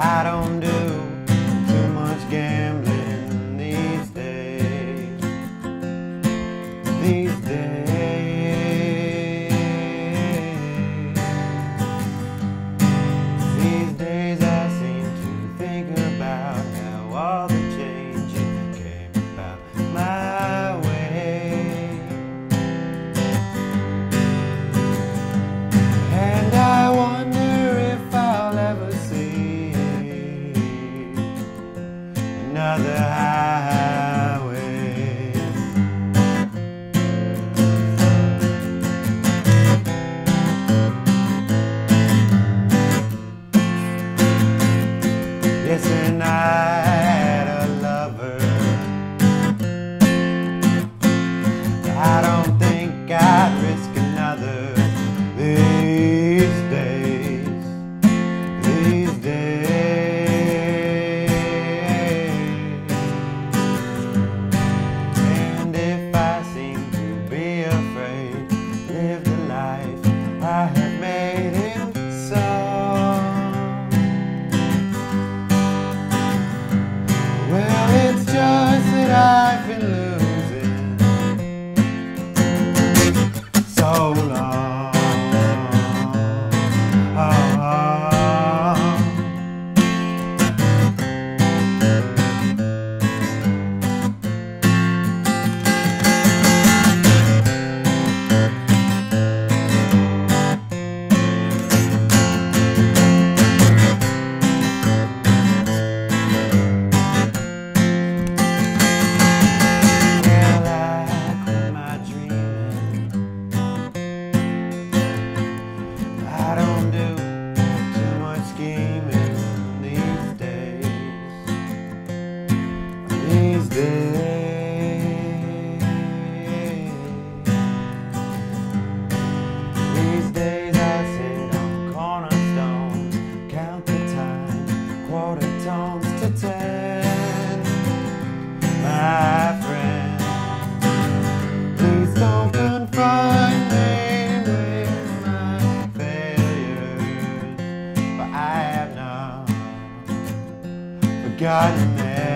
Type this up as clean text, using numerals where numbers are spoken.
I don't do too much gambling these days. These days I seem to think about how all the changes came about my way. And I wonder if I'll ever see another highway. Yes, and I had a lover. I don't think I'd risk another these days. These days. And if I seem to be afraid, live the life I have made him so. Well, it's just that I've been losing so long. I don't do too much scheming these days. These days I sit on cornerstones, count the time, quarter tones to 10. My friend, please don't confront me with my failures, for I have not forgotten them.